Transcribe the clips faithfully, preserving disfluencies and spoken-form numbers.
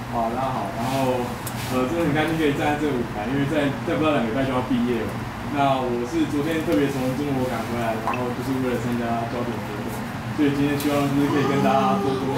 好，大家好，然后呃，真的很开心可以站在这个舞台，因为在再不到两个礼拜就要毕业了。那我是昨天特别从中国赶回来，然后就是为了参加焦点活动，所以今天希望就是可以跟大家多多。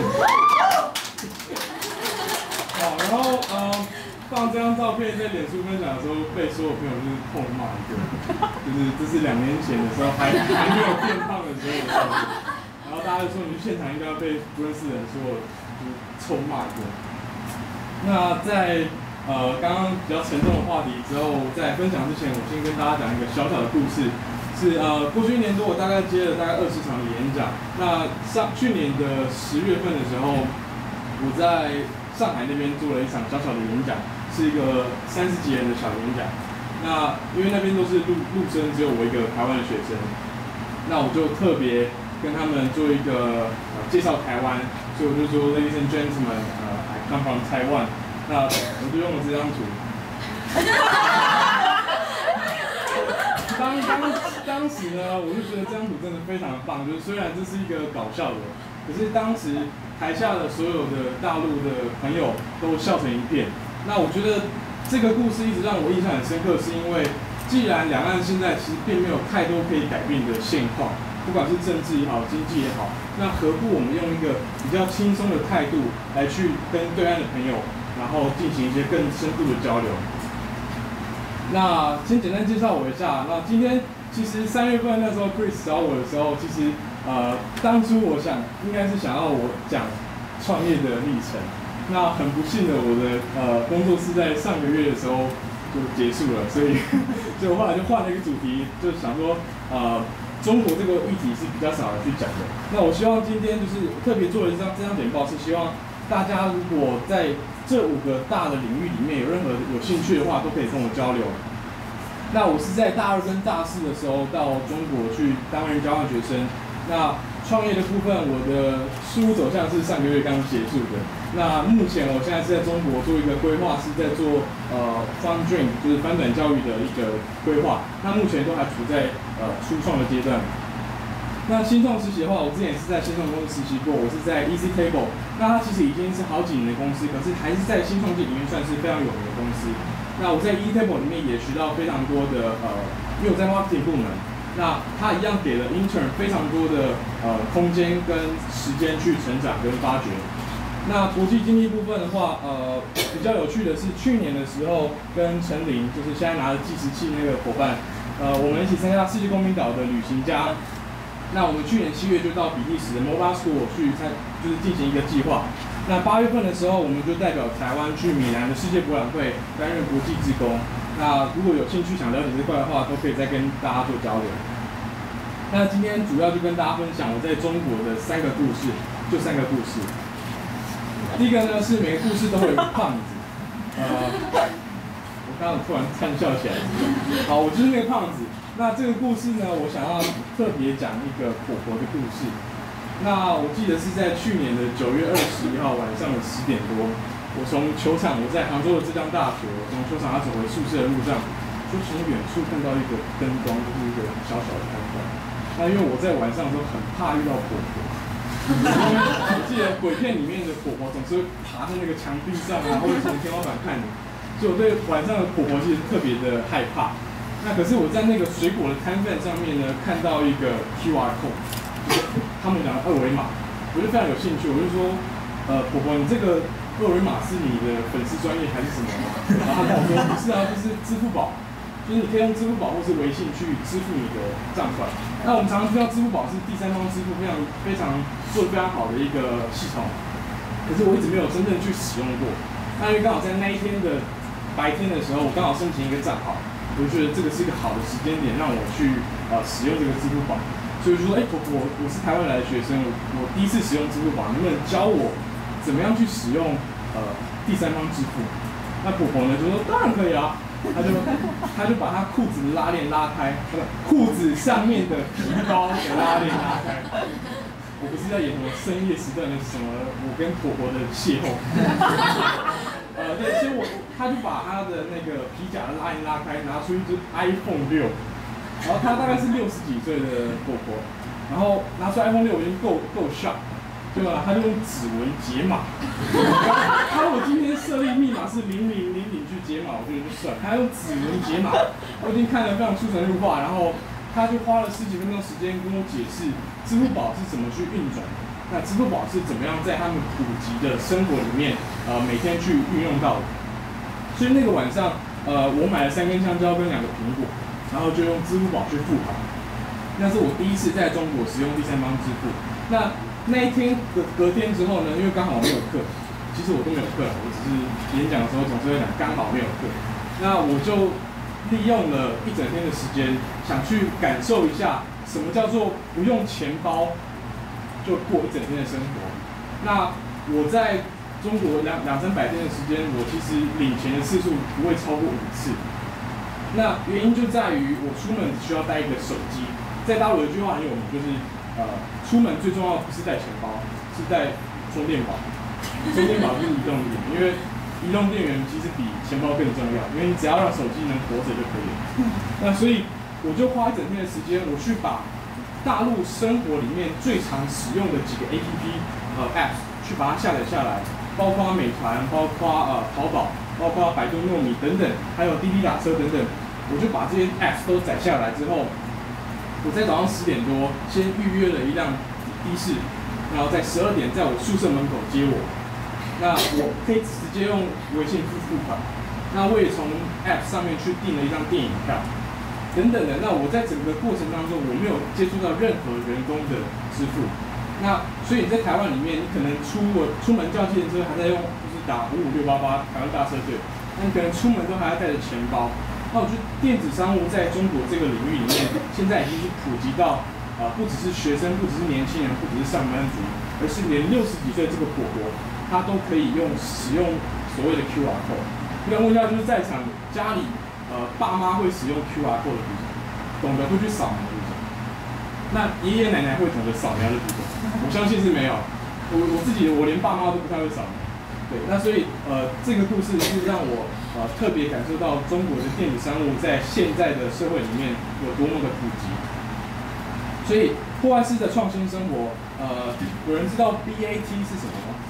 好，然后呃，放这张照片在脸书分享的时候，被所有朋友就是痛骂一个，就是这是两年前的时候还还没有变胖的时候的照片，然后大家就说你去现场应该要被不认识的人说就是臭骂一个。那在呃刚刚比较沉重的话题之后，在分享之前，我先跟大家讲一个小小的故事。是呃过去一年多，我大概接了大概二十场的演讲。那上去年的十月份的时候，我在上海那边做了一场小小的演讲，是一个三十几人的小演讲。那因为那边都是陆陆生，只有我一个台湾的学生，那我就特别跟他们做一个呃介绍台湾，所以我就说 ，Ladies and gentlemen， 呃。come from Taiwan， 那我就用了这张图。当当当时呢，我就觉得这张图真的非常的棒，就是虽然这是一个搞笑的，可是当时台下的所有的大陆的朋友都笑成一片。那我觉得这个故事一直让我印象很深刻，是因为既然两岸现在其实并没有太多可以改变的现况。不管是政治也好，经济也好，那何不我们用一个比较轻松的态度来去跟对岸的朋友，然后进行一些更深度的交流。那先简单介绍我一下。那今天其实三月份那时候 Chris 找我的时候，其实呃当初我想应该是想要我讲创业的历程。那很不幸的，我的呃工作是在上个月的时候就结束了，所以所以我后来就换了一个主题，就想说呃。中国这个议题是比较少人去讲的。那我希望今天就是特别做了这张这张简报，是希望大家如果在这五个大的领域里面有任何有兴趣的话，都可以跟我交流。那我是在大二跟大四的时候到中国去担任交换学生。那创业的部分，我的事务走向是上个月刚结束的。那目前我现在是在中国做一个规划，是在做呃 Fun Dream， 就是翻转教育的一个规划。那目前都还处在呃初创的阶段。那新创实习的话，我之前也是在新创公司实习过，我是在 Easy Table。那它其实已经是好几年的公司，可是还是在新创界里面算是非常有名的公司。那我在 Easy Table 里面也学到非常多的呃，因为我在 marketing 部门。那他一样给了 intern 非常多的呃空间跟时间去成长跟发掘。那国际经济部分的话，呃比较有趣的是去年的时候跟陈琳，就是现在拿着计时器那个伙伴，呃我们一起参加世界公民岛的旅行家。那我们去年七月就到比利时的 Mobile School 去参，就是进行一个计划。那八月份的时候，我们就代表台湾去米兰的世界博览会担任国际志工。那如果有兴趣想了解这块的话，都可以再跟大家做交流。那今天主要就跟大家分享我在中国的三个故事，就三个故事。第一个呢是每个故事都会有一个胖子，呃，我刚刚突然灿笑起来。好，我就是那个胖子。那这个故事呢，我想要特别讲一个婆婆的故事。那我记得是在去年的九月二十一号晚上的十点多。我从球场，我在杭州的浙江大学，我从球场要走回宿舍的路上，就从远处看到一个灯光，就是一个小小的摊贩。那因为我在晚上的时候很怕遇到婆婆，因为我记得鬼片里面的婆婆总是会爬在那个墙壁上啊，或者从天花板看你，所以我对晚上的婆婆其实特别的害怕。那可是我在那个水果的摊贩上面呢，看到一个 Q R code， 他们讲的二维码，我就非常有兴趣，我就说，呃，婆婆，你这个二维码是你的粉丝专业还是什么？然后他跟我说不是啊，就是支付宝，就是你可以用支付宝或是微信去支付你的账款。那我们常常知道支付宝是第三方支付非常非常做得非常好的一个系统，可是我一直没有真正去使用过。那因为刚好在那一天的白天的时候，我刚好申请一个账号，我就觉得这个是一个好的时间点让我去呃使用这个支付宝。所以就说，哎、欸，婆婆，我是台湾来的学生，我我第一次使用支付宝，能不能教我怎么样去使用呃第三方支付？那婆婆呢就说当然可以啊，她就她就把她裤子的拉链拉开，不是裤子上面的皮包的拉链拉开。我不是在演什么深夜时段的什么我跟婆婆的邂逅。呃，对，所以我她就把她的那个皮夹的拉链拉开，拿出一只 iPhone 六。然后她大概是六十几岁的婆婆，然后拿出 iPhone 六，我已经够够 shock， 对吧？她就用指纹解码。她如果今天设码是零零零零去解码，我觉得就算，他用指纹解码，我已经看得非常出神入化，然后他就花了十几分钟时间跟我解释支付宝是怎么去运转的，那支付宝是怎么样在他们普及的生活里面，呃，每天去运用到的。所以那个晚上，呃，我买了三根香蕉跟两个苹果，然后就用支付宝去付款。那是我第一次在中国使用第三方支付。那那一天隔隔天之后呢，因为刚好没有课，其实我都没有课，我只是演讲的时候总是会讲刚好没有课。那我就利用了一整天的时间，想去感受一下什么叫做不用钱包就过一整天的生活。那我在中国两两三百天的时间，我其实领钱的次数不会超过五次。那原因就在于我出门只需要带一个手机。在大陆有一句话很有名，就是呃，出门最重要的不是带钱包，是带充电宝。充电宝就是移动电源，因为移动电源其实比钱包更重要，因为你只要让手机能活着就可以了。那所以我就花一整天的时间，我去把大陆生活里面最常使用的几个 A P P 呃 Apps 去把它下载下来，包括美团，包括呃淘宝，包括百度糯米等等，还有滴滴打车等等，我就把这些 Apps 都载下来之后。我在早上十点多先预约了一辆的士，然后在十二点在我宿舍门口接我。那我可以直接用微信付付款。那我也从 App 上面去订了一张电影票，等等的。那我在整个过程当中，我没有接触到任何人工的支付。那所以你在台湾里面，你可能出我出门叫计程车还在用，就是打五五六八八台湾大车队，那你可能出门都还要带着钱包。那我觉得电子商务在中国这个领域里面，现在已经是普及到，呃，不只是学生，不只是年轻人，不只是上班族，而是连六十几岁这个婆婆，她都可以用使用所谓的 Q R code。我想问一下，就是在场家里，呃，爸妈会使用 Q R code 的比例，懂得会去扫描的比例，那爷爷奶奶会懂得扫描的比例，我相信是没有。我我自己我连爸妈都不太会扫描。对，那所以呃，这个故事是让我呃特别感受到中国的电子商务在现在的社会里面有多么的普及。所以破坏式的创新生活，呃，有人知道 B A T 是什么吗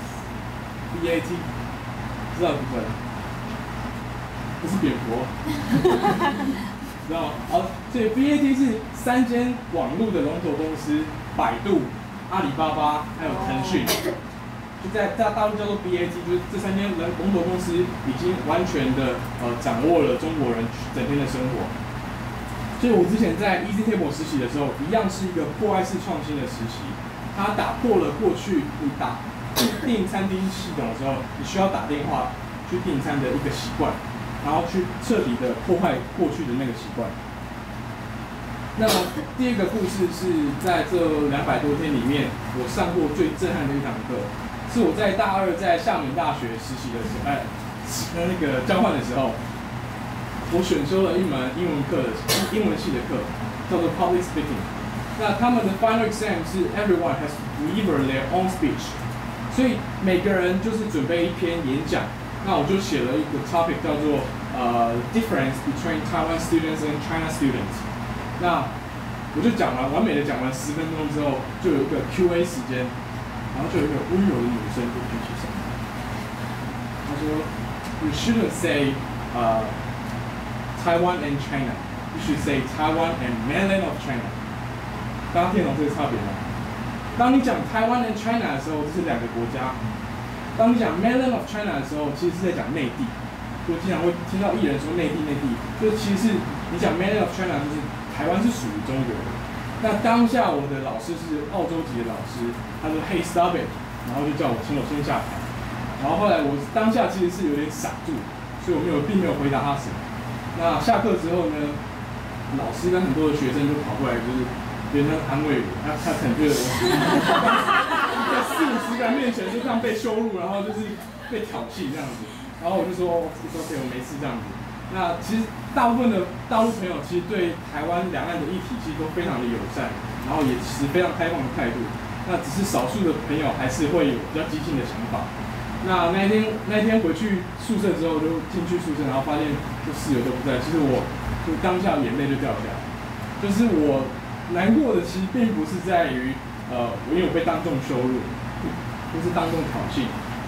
？B A T 知道不知道？不是蝙蝠，知道吗？好，所以 B A T 是三间网络的龙头公司，百度、阿里巴巴还有腾讯。就在在大陆叫做 B A T， 就是这三间人龙头公司已经完全的呃掌握了中国人整天的生活。所以我之前在 EasyTable 实习的时候，一样是一个破坏式创新的实习。它打破了过去你打订餐厅系统的时候，你需要打电话去订餐的一个习惯，然后去彻底的破坏过去的那个习惯。那么第二个故事是在这两百多天里面，我上过最震撼的一堂课。是我在大二在厦门大学实习的时候，哎，那个交换的时候，我选修了一门英文课的英文系的课，叫做 Public Speaking。那他们的 Final Exam 是 Everyone has to deliver their own speech， 所以每个人就是准备一篇演讲。那我就写了一个 topic 叫做呃 Difference between Taiwan students and China students。那我就讲完，完美的讲完十分钟之后，就有一个 Q A 时间。然后就有一个温柔的女生就举起手，她说 ：“You shouldn't say 呃、uh, Taiwan and China, you should say Taiwan and mainland of China。”大家听懂这个差别吗？当你讲 Taiwan and China 的时候，这是两个国家；当你讲 mainland of China 的时候，其实是在讲内地。就经常会听到艺人说内地内地，就其实是你讲 mainland of China， 就是台湾是属于中国的。那当下我的老师是澳洲籍的老师，他说 Hey stop it， 然后就叫我请我先下台。然后后来我当下其实是有点傻住，所以我没有并没有回答他什么。那下课之后呢，老师跟很多的学生就跑过来，就是别人安慰我，他他可能觉得我在四五十个人面前就这样被羞辱，然后就是被挑衅这样子。然后我就说 OK， 我没事这样子。那其实大部分的大陆朋友其实对台湾两岸的议题其实都非常的友善，然后也持非常开放的态度。那只是少数的朋友还是会有比较激进的想法。那那一天那一天回去宿舍之后，就进去宿舍，然后发现就室友都不在。其实我就当下眼泪就掉下来，就是我难过的其实并不是在于呃，因为我被当众羞辱，或是当众挑衅，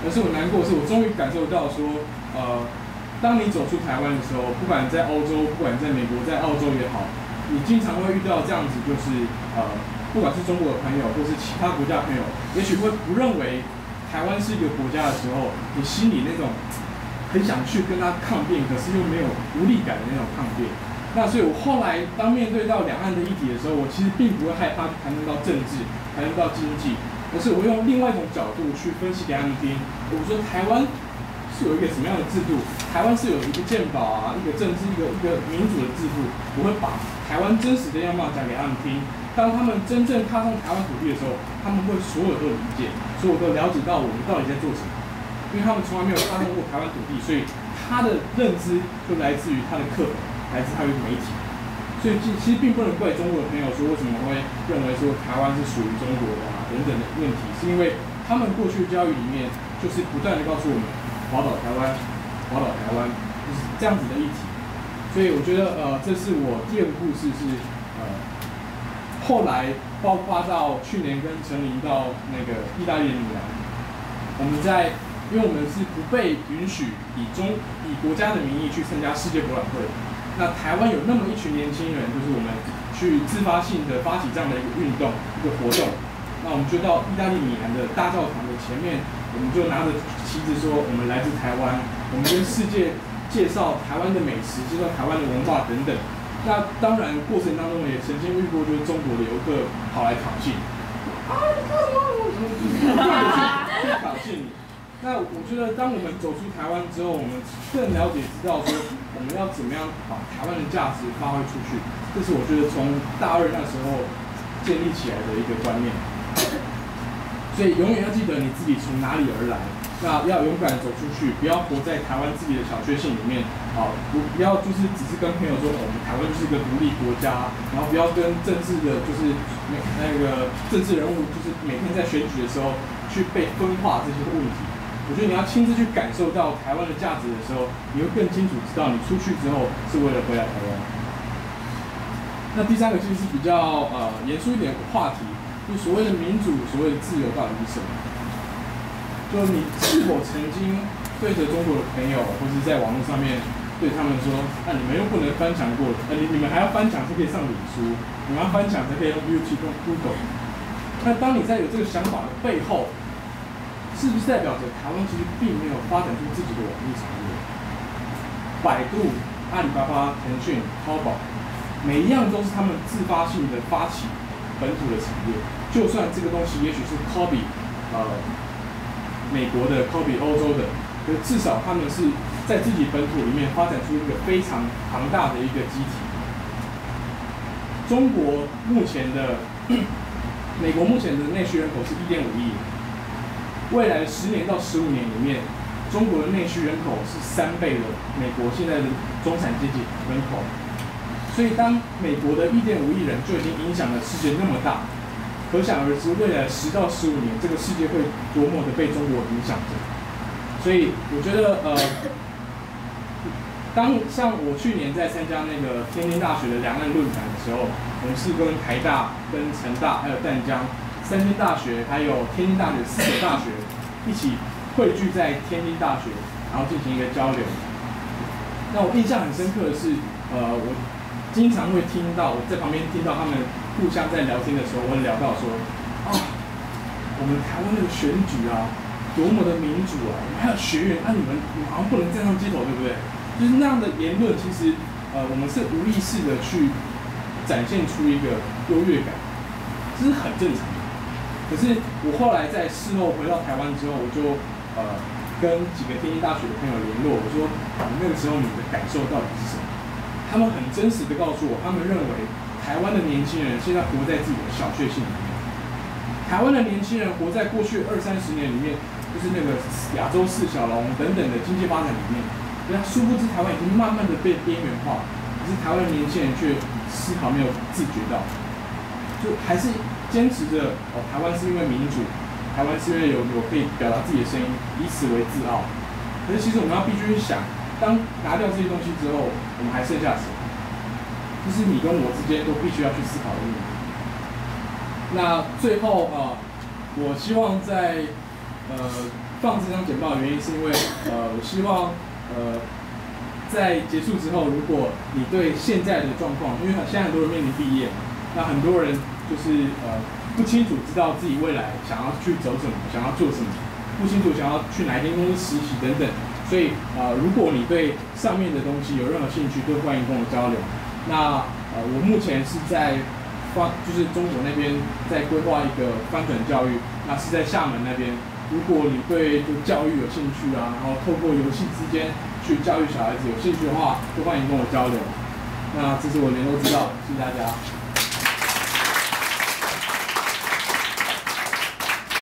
而是我难过的是，我终于感受到说，呃，当你走出台湾的时候，不管在欧洲，不管在美国，在澳洲也好，你经常会遇到这样子，就是呃，不管是中国的朋友，或是其他国家的朋友，也许会不认为台湾是一个国家的时候，你心里那种很想去跟他抗辩，可是又没有无力感的那种抗辩。那所以我后来当面对到两岸的议题的时候，我其实并不会害怕去谈论到政治，谈论到经济，而是我用另外一种角度去分析给他们听。我说台湾是有一个什么样的制度，台湾是有一个健保啊，一个政治，一个一个民主的制度。我会把台湾真实的样貌讲给他们听。当他们真正踏上台湾土地的时候，他们会所有都理解，所有都了解到我们到底在做什么。因为他们从来没有踏上过台湾土地，所以他的认知就来自于他的课本，来自他的媒体。所以其实并不能怪中国的朋友说为什么会认为说台湾是属于中国的啊等等的问题，是因为他们过去的教育里面就是不断的告诉我们宝岛台湾，宝岛台湾就是这样子的议题。所以我觉得呃这是我第二个故事是呃后来包括到去年跟陈琳到那个意大利的米兰，我们在因为我们是不被允许以中以国家的名义去参加世界博览会。那台湾有那么一群年轻人，就是我们去自发性的发起这样的一个运动、一个活动。那我们就到意大利米兰的大教堂的前面，我们就拿着旗子说我们来自台湾，我们跟世界介绍台湾的美食，介绍台湾的文化等等。那当然过程当中也曾经遇过，就是中国的游客跑来挑衅，啊，你干什么？去挑衅你。那我觉得，当我们走出台湾之后，我们更了解知道说，我们要怎么样把台湾的价值发挥出去。这是我觉得从大二那时候建立起来的一个观念。所以永远要记得你自己从哪里而来，那要勇敢走出去，不要活在台湾自己的小确幸里面。啊，不不要就是只是跟朋友说，我们台湾就是一个独立国家，然后不要跟政治的，就是那那个政治人物，就是每天在选举的时候去被分化这些问题。我觉得你要亲自去感受到台湾的价值的时候，你会更清楚知道你出去之后是为了回来台湾。那第三个其实是比较呃严肃一点的话题，就所谓的民主、所谓的自由到底是什么？就你是否曾经对着中国的朋友，或是在网络上面对他们说，那、啊、你们又不能翻墙过，呃你你们还要翻墙才可以上脸书，你们要翻墙才可以用 YouTube、用 Google。那当你在有这个想法的背后，是不是代表着台湾其实并没有发展出自己的网络产业？百度、阿里巴巴、腾讯、淘宝，每一样都是他们自发性的发起本土的产业。就算这个东西也许是 copy 呃美国的 copy 欧洲的，可是至少他们是在自己本土里面发展出一个非常庞大的一个基体。中国目前的美国目前的内需人口是一点五亿。未来十年到十五年里面，中国的内需人口是三倍的美国现在的中产阶级人口，所以当美国的一点五亿人就已经影响了世界那么大，可想而知，未来十到十五年，这个世界会多么的被中国影响着。所以我觉得，呃，当像我去年在参加那个天津大学的两岸论坛的时候，我们是跟台大、跟成大还有淡江三间大学，还有天津大学四所大学一起汇聚在天津大学，然后进行一个交流。那我印象很深刻的是，呃，我经常会听到，我在旁边听到他们互相在聊天的时候，我会聊到说，啊，我们台湾那个选举啊，多么的民主啊，我们还有学员，啊，你们你们好像不能站上街头，对不对？就是那样的言论，其实呃，我们是无意识的去展现出一个优越感，这是很正常的。可是我后来在事后回到台湾之后，我就呃跟几个天津大学的朋友联络，我说你那个时候你的感受到底是什么？他们很真实的告诉我，他们认为台湾的年轻人现在活在自己的小确幸里面。台湾的年轻人活在过去二三十年里面，就是那个亚洲四小龙等等的经济发展里面，所以他殊不知台湾已经慢慢的被边缘化，可是台湾的年轻人却丝毫没有自觉到，就还是坚持着哦，台湾是因为民主，台湾是因为有有可以表达自己的声音，以此为自傲。可是其实我们要必须去想，当拿掉这些东西之后，我们还剩下什么？这是你跟我之间都必须要去思考的问题。那最后啊、呃，我希望在呃放这张简报的原因是因为，呃，我希望，呃，在结束之后，如果你对现在的状况，因为现在很多人面临毕业嘛，那很多人就是呃不清楚知道自己未来想要去走什么，想要做什么，不清楚想要去哪一间公司实习等等。所以，呃，如果你对上面的东西有任何兴趣，都欢迎跟我交流。那呃，我目前是在发，就是中国那边在规划一个翻转教育，那是在厦门那边。如果你对就教育有兴趣啊，然后透过游戏之间去教育小孩子有兴趣的话，都欢迎跟我交流。那这是我联络资料，谢谢大家。